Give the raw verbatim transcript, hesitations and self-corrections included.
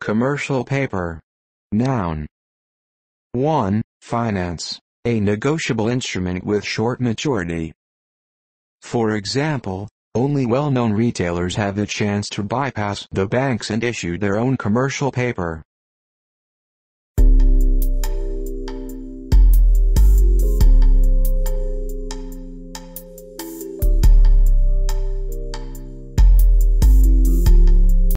Commercial paper. Noun. one. Finance, a negotiable instrument with short maturity. For example, only well-known retailers have the chance to bypass the banks and issue their own commercial paper.